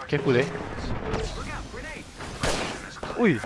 Careful eh. Ui.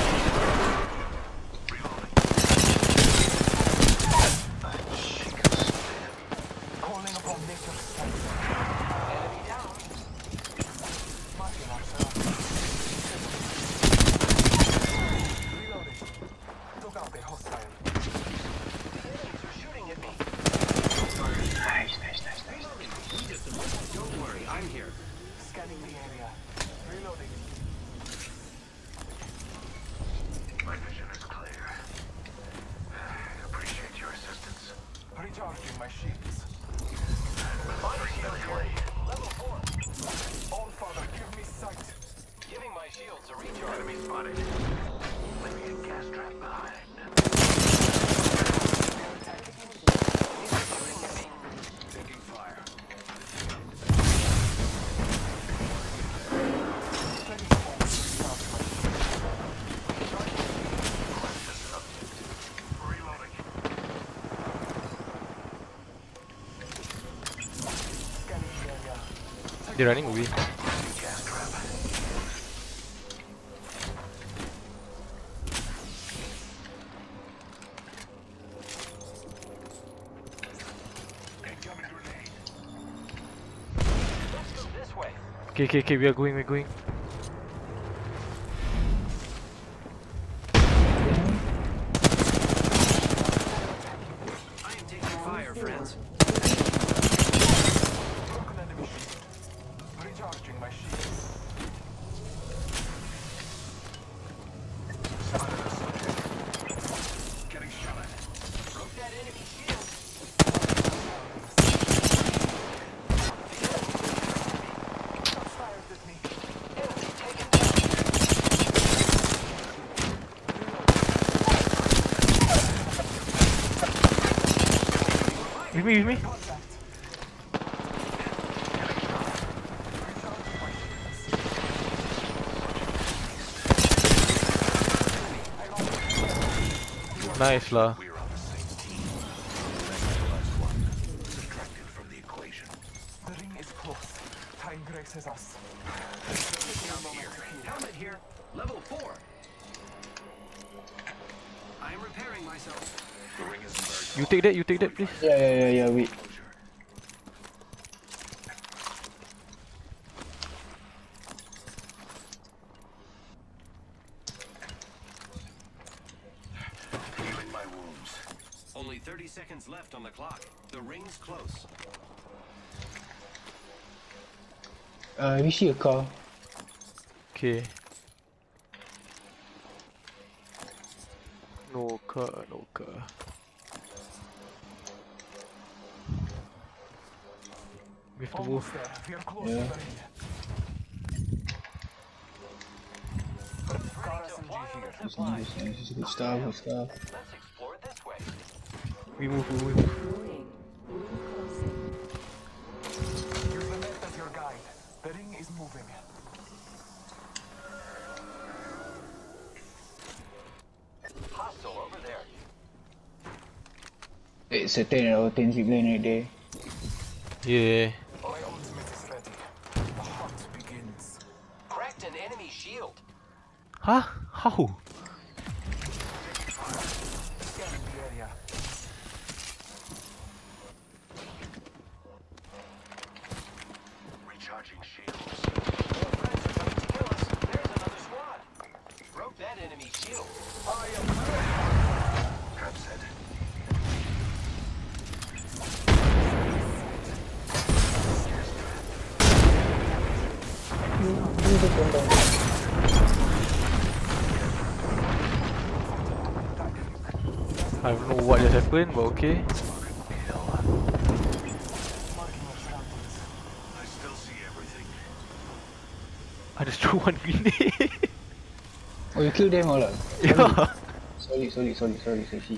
Recharging my shields. Level 4. All Father, give me sight. Giving my shields a recharge. Enemy spotted. Leaving a gas trap behind. Taking fire. They're running away. Okay, we are going. I am taking fire, friends. Recharging my shields. Getting shot at. Broke that enemy shield. Shots fired at me. Enemy taken With me. Nice lah. We're on the same team. Neutralized one. Subtracted from the equation. The ring is close. Time graces us. Helmet here. Level 4. I am repairing myself. The ring is very You take that please. Yeah, wait. healing my wounds. Only 30 seconds left on the clock. The ring's close. We see a car. Okay. No car. We have to move. There. We are close Yeah. to the ring. Car SMG here. This is good stuff. Let's explore this way. We move. Use the net as your guide. The ring is moving. Hostile over there. It's a 10 out of 10 zip line right there. Yeah. My ultimate is ready. The hunt begins. Cracked an enemy shield. Huh? How? Scanning the area. Recharging shields. Kill us. There's another squad. Broke that enemy shield. I am ready. Trap set. I don't know what just happened, but okay. Marking our surroundings. I still see everything. I just threw one grenade. Oh, you killed them all lah. Yeah. Sorry, see.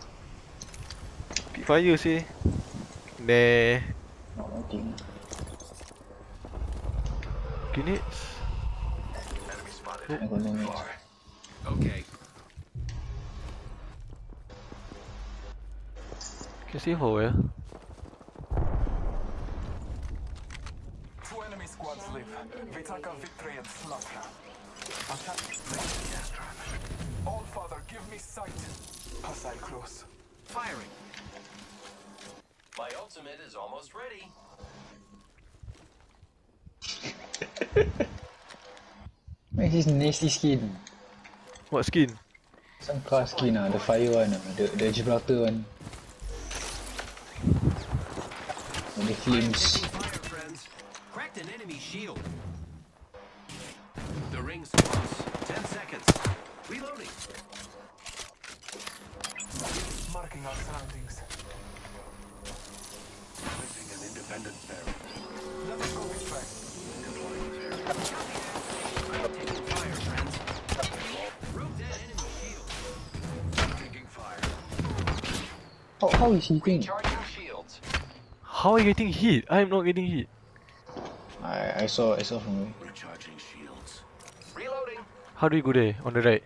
Big fire sih. Nah. No, nothing. Grenades. Enemy spotted. I got no match. Okay. Can see how well. Two enemies enemy squads live. We take a victory and slaughter. All Father, give me sight. Hostile close. Firing. My ultimate is almost ready. Where's his nasty skin? What skin? Some class skin the fire one the Gibraltar one. And the flames. Taking fire, friends. Cracked an enemy shield. The ring's close. 10 seconds. Reloading. Marking our surroundings. Placing an independent barrier. Let us go this way. Taking fire, friends. Broke that enemy shield. Taking fire. How is he thing? Charging shields. How are you getting hit? I am not getting hit. I saw from away. Recharging shields. Reloading. How do we go there? On the right.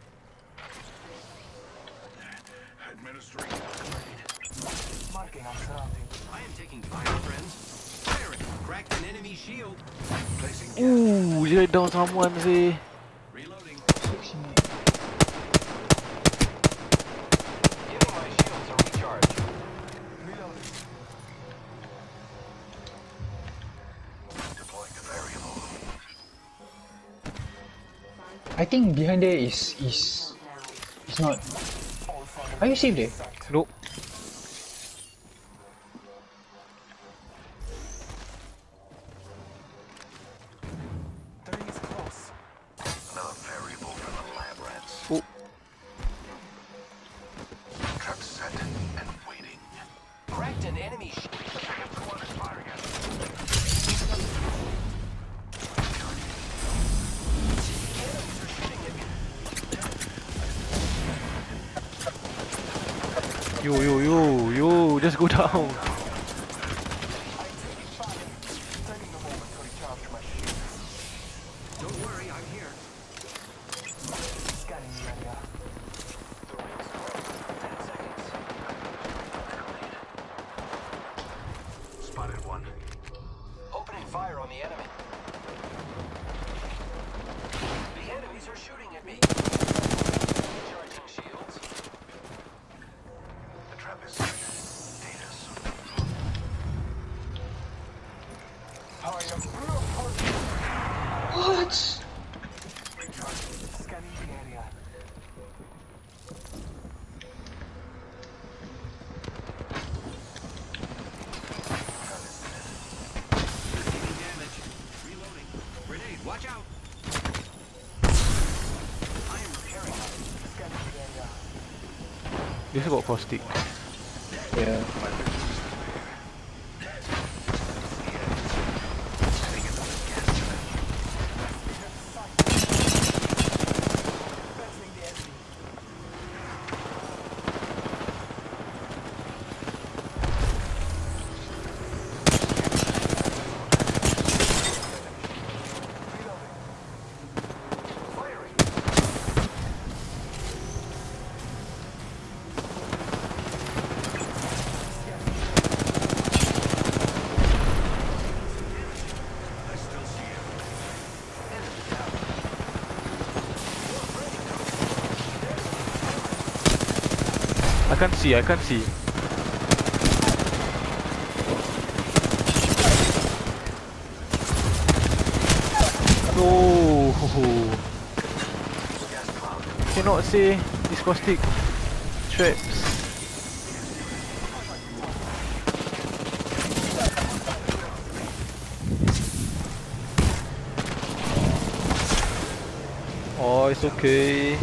Administering. Marking our surroundings. I am taking fire, friends. Firing. Cracked an enemy shield. Placing gas. Ooh, you let down someone, say. Reloading. Sexy. Giving my shields a recharge. Reloading. Deploying the variable. I think behind there is not. All Father. Are you safe there? Nope. The ring is close. Another variable for the lab rats. Oh. Trap set and waiting. Cracked an enemy shield. One is firing at Enemies are shooting at me. Yo, just go down. I'm taking fire. Taking a moment to recharge my shield. Don't worry, I'm here. Scanning the area. The ring's close. 10 seconds. Spotted one. Opening fire on the enemy. The enemies are shooting at me. Charging shields. The trap is set. Data soon. I am What? scanning the area. Receiving damage. Reloading. Grenade, watch out. I am repairing. Scanning the area. This got caustic. Yeah. Battling the enemy. I still see him. Enemy down. I can't see. No. Gas cloud. Cannot say this caustic traps. Oh, it's okay.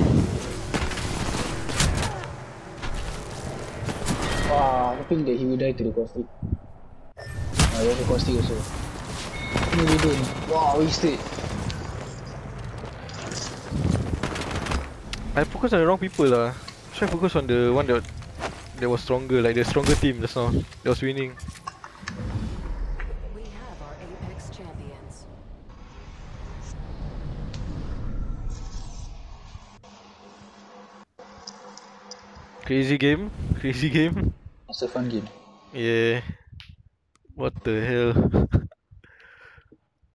Wow, I think that he will die to the caustic. There's a caustic also. No, he don't. Wow, wasted. I focus on the wrong people lah. Try focus on the one that was stronger, like the stronger team just now. That was winning. We have our Apex champions. Crazy game. It's a fun game. Yeah. What the hell?